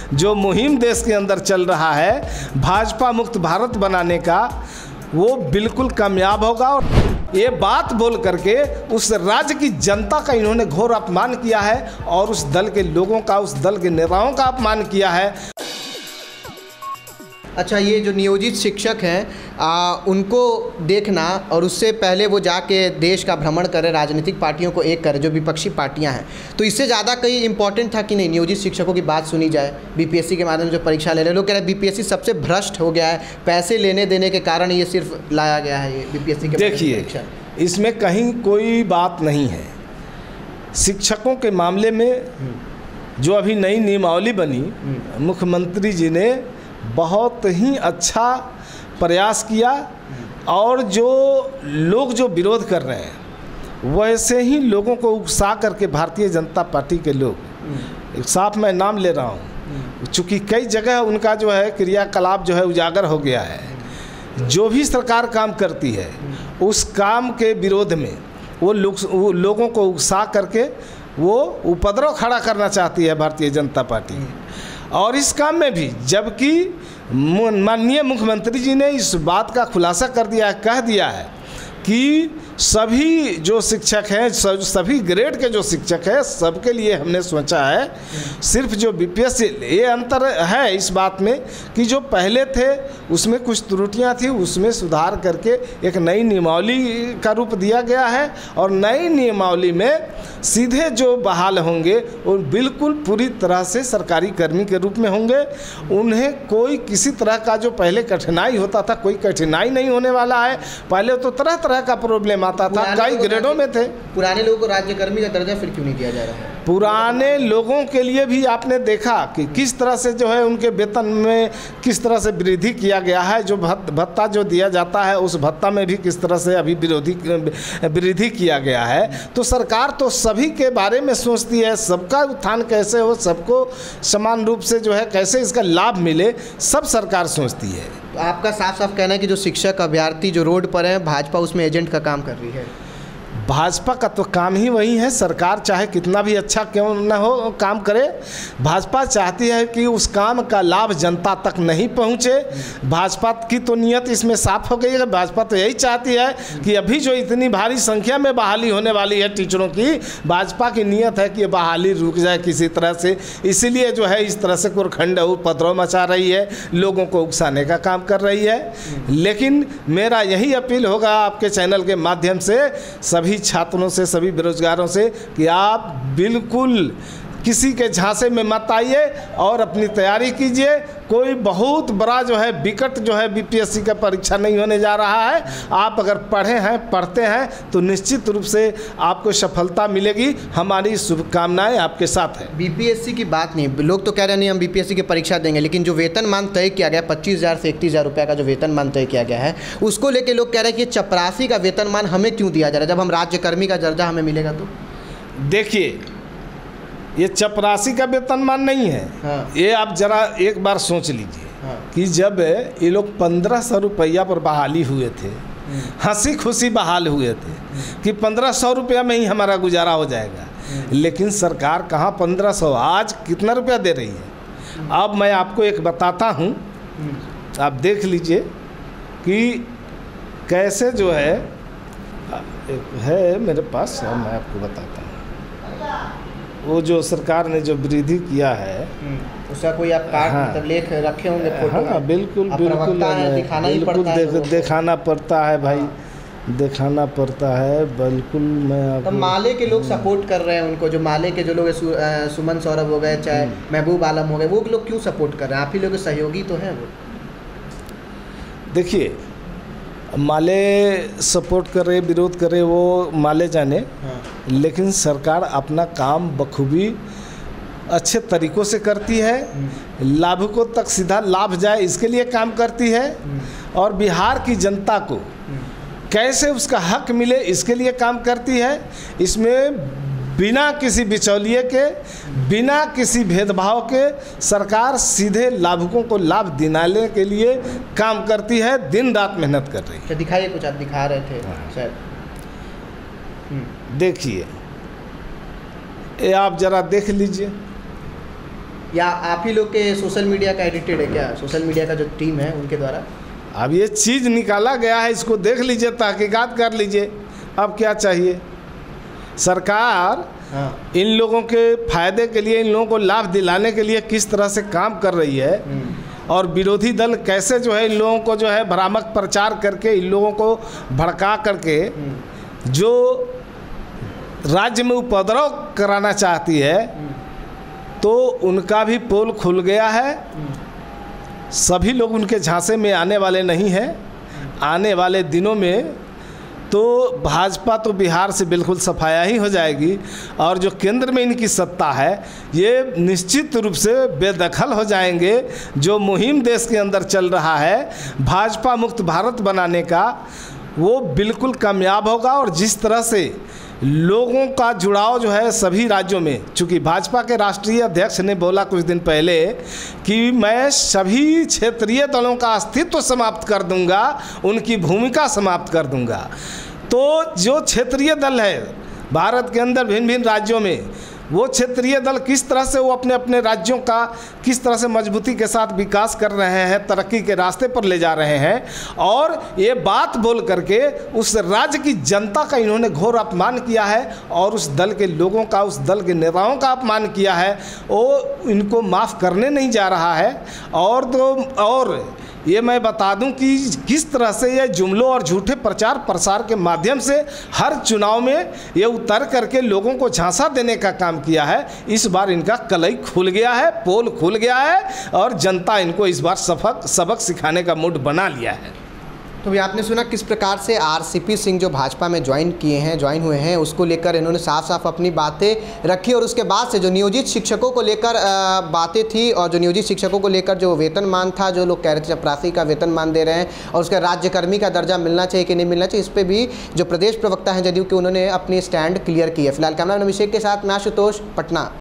जो मुहिम देश के अंदर चल रहा है भाजपा मुक्त भारत बनाने का, वो बिल्कुल कामयाब होगा। और ये बात बोल करके उस राज्य की जनता का इन्होंने घोर अपमान किया है और उस दल के लोगों का, उस दल के नेताओं का अपमान किया है। अच्छा, ये जो नियोजित शिक्षक हैं उनको देखना और उससे पहले वो जाके देश का भ्रमण करें, राजनीतिक पार्टियों को एक करें जो विपक्षी पार्टियां हैं, तो इससे ज़्यादा कहीं इंपॉर्टेंट था कि नहीं नियोजित शिक्षकों की बात सुनी जाए। बीपीएससी के माध्यम से परीक्षा ले रहे लोग कह रहे हैं बीपीएससी सबसे भ्रष्ट हो गया है, पैसे लेने देने के कारण ये सिर्फ लाया गया है ये बीपीएससी के। देखिए, इसमें कहीं कोई बात नहीं है। शिक्षकों के मामले में जो अभी नई नियमावली बनी, मुख्यमंत्री जी ने बहुत ही अच्छा प्रयास किया और जो लोग जो विरोध कर रहे हैं वैसे ही लोगों को उकसा करके भारतीय जनता पार्टी के लोग, एक साफ मैं नाम ले रहा हूँ, चूँकि कई जगह उनका जो है क्रियाकलाप जो है उजागर हो गया है। जो भी सरकार काम करती है उस काम के विरोध में वो लोगों को उकसा करके वो उपद्रव खड़ा करना चाहती है भारतीय जनता पार्टी। और इस काम में भी, जबकि माननीय मुख्यमंत्री जी ने इस बात का खुलासा कर दिया है, कह दिया है कि सभी जो शिक्षक हैं, सभी ग्रेड के जो शिक्षक हैं, सबके लिए हमने सोचा है। सिर्फ जो बीपीएससी, ये अंतर है इस बात में कि जो पहले थे उसमें कुछ त्रुटियां थी, उसमें सुधार करके एक नई नियमावली का रूप दिया गया है। और नई नियमावली में सीधे जो बहाल होंगे वो बिल्कुल पूरी तरह से सरकारी कर्मी के रूप में होंगे। उन्हें कोई किसी तरह का जो पहले कठिनाई होता था, कोई कठिनाई नहीं होने वाला है। पहले तो तरह तरह का प्रॉब्लम आता था, कई ग्रेडों में थे। पुराने लोगों को राज्यकर्मी का दर्जा फिर क्यों नहीं दिया जा रहा है? पुराने लोगों के लिए भी आपने देखा कि किस तरह से जो है उनके वेतन में किस तरह से वृद्धि किया गया है। जो भत्ता जो दिया जाता है उस भत्ता में भी किस तरह से अभी वृद्धि किया गया है। तो सरकार तो सभी के बारे में सोचती है, सबका उत्थान कैसे हो, सबको समान रूप से जो है कैसे इसका लाभ मिले, सब सरकार सोचती है। तो आपका साफ साफ कहना है कि जो शिक्षक अभ्यर्थी जो रोड पर हैं, भाजपा उसमें एजेंट का काम कर रही है। भाजपा का तो काम ही वही है। सरकार चाहे कितना भी अच्छा क्यों न हो काम करे, भाजपा चाहती है कि उस काम का लाभ जनता तक नहीं पहुंचे। भाजपा की तो नियत इसमें साफ हो गई है। भाजपा तो यही चाहती है कि अभी जो इतनी भारी संख्या में बहाली होने वाली है टीचरों की, भाजपा की नियत है कि ये बहाली रुक जाए किसी तरह से। इसीलिए जो है इस तरह से कुरखंड उपद्रव मचा रही है, लोगों को उकसाने का काम कर रही है। लेकिन मेरा यही अपील होगा आपके चैनल के माध्यम से सभी छात्रों से, सभी बेरोजगारों से कि आप बिल्कुल किसी के झांसे में मत आइए और अपनी तैयारी कीजिए। कोई बहुत बड़ा जो है विकट जो है बीपीएससी का परीक्षा नहीं होने जा रहा है। आप अगर पढ़ते हैं तो निश्चित रूप से आपको सफलता मिलेगी। हमारी शुभकामनाएं आपके साथ है। बीपीएससी की बात नहीं, लोग तो कह रहे नहीं हम बीपीएससी की परीक्षा देंगे, लेकिन जो वेतनमान तय किया गया 25,000 से 31,000 रुपये का जो वेतनमान तय किया गया है, उसको लेके लोग कह रहे हैं कि चपरासी का वेतनमान हमें क्यों दिया जा रहा है जब हम राज्यकर्मी का दर्जा हमें मिलेगा। तो देखिए, ये चपरासी का वेतनमान नहीं है। हाँ। ये आप जरा एक बार सोच लीजिए। हाँ। कि जब ये लोग 1,500 रुपया पर बहाली हुए थे, हंसी खुशी बहाल हुए थे कि 1,500 रुपया में ही हमारा गुजारा हो जाएगा। लेकिन सरकार कहाँ 1,500, आज कितना रुपया दे रही है। अब मैं आपको एक बताता हूँ, आप देख लीजिए कि कैसे जो है मेरे पास, मैं आपको बताता हूँ। वो जो सरकार ने जो वृद्धि किया है उसका कोई आप कार्ड मतलब लेख रखे होंगे फोटो? हाँ, बिल्कुल दिखाना ही पड़ता है। दिखाना पड़ता है भाई, दिखाना पड़ता है बिल्कुल। मैं तो माले के लोग सपोर्ट कर रहे हैं उनको, जो माले के जो लोग सुमन सौरभ हो गए, चाहे महबूब आलम हो गए, वो लोग क्यों सपोर्ट कर रहे हैं? आप ही लोग सहयोगी तो हैं वो। देखिए, माले सपोर्ट कर रहे, विरोध कर रहे, वो माले जाने। हाँ। लेकिन सरकार अपना काम बखूबी अच्छे तरीक़ों से करती है। लाभुकों तक सीधा लाभ जाए इसके लिए काम करती है, और बिहार की जनता को कैसे उसका हक मिले इसके लिए काम करती है। इसमें बिना किसी बिचौलिए के, बिना किसी भेदभाव के सरकार सीधे लाभुकों को लाभ दिलाने के लिए काम करती है, दिन रात मेहनत कर रही है। तो दिखाइए, कुछ आप दिखा रहे थे शायद। देखिए, ये आप जरा देख लीजिए। या आप ही लोग के सोशल मीडिया का एडिटेड है क्या, सोशल मीडिया का जो टीम है उनके द्वारा? अब ये चीज़ निकाला गया है, इसको देख लीजिए, तहकीकात कर लीजिए। अब क्या चाहिए? सरकार इन लोगों के फायदे के लिए, इन लोगों को लाभ दिलाने के लिए किस तरह से काम कर रही है, और विरोधी दल कैसे जो है इन लोगों को जो है भ्रामक प्रचार करके, इन लोगों को भड़का करके जो राज्य में उपद्रव कराना चाहती है, तो उनका भी पोल खुल गया है। सभी लोग उनके झांसे में आने वाले नहीं हैं। आने वाले दिनों में तो भाजपा तो बिहार से बिल्कुल सफाया ही हो जाएगी, और जो केंद्र में इनकी सत्ता है ये निश्चित रूप से बेदखल हो जाएंगे। जो मुहिम देश के अंदर चल रहा है भाजपा मुक्त भारत बनाने का, वो बिल्कुल कामयाब होगा। और जिस तरह से लोगों का जुड़ाव जो है सभी राज्यों में, चूँकि भाजपा के राष्ट्रीय अध्यक्ष ने बोला कुछ दिन पहले कि मैं सभी क्षेत्रीय दलों का अस्तित्व समाप्त कर दूंगा, उनकी भूमिका समाप्त कर दूंगा। तो जो क्षेत्रीय दल है भारत के अंदर भिन्न भिन्न राज्यों में, वो क्षेत्रीय दल किस तरह से वो अपने अपने राज्यों का किस तरह से मजबूती के साथ विकास कर रहे हैं, तरक्की के रास्ते पर ले जा रहे हैं, और ये बात बोल करके उस राज्य की जनता का इन्होंने घोर अपमान किया है, और उस दल के लोगों का, उस दल के नेताओं का अपमान किया है, वो इनको माफ़ करने नहीं जा रहा है। और ये मैं बता दूं कि किस तरह से ये जुमलों और झूठे प्रचार प्रसार के माध्यम से हर चुनाव में ये उतर करके लोगों को झांसा देने का काम किया है। इस बार इनका कलई खुल गया है, पोल खुल गया है, और जनता इनको इस बार सबक सिखाने का मूड बना लिया है। तो भी आपने सुना किस प्रकार से आरसीपी सिंह जो भाजपा में ज्वाइन हुए हैं, उसको लेकर इन्होंने साफ साफ अपनी बातें रखी, और उसके बाद से जो नियोजित शिक्षकों को लेकर बातें थी, और जो नियोजित शिक्षकों को लेकर जो वेतनमान था, जो लोग कह रहे थे चपरासी का वेतनमान दे रहे हैं, और उसका राज्यकर्मी का दर्जा मिलना चाहिए कि नहीं मिलना चाहिए, इस पर भी जो प्रदेश प्रवक्ता हैं जदयू के, उन्होंने अपनी स्टैंड क्लियर की है। फिलहाल कैमरा मैन अभिषेक के साथ मैं आशुतोष, पटना।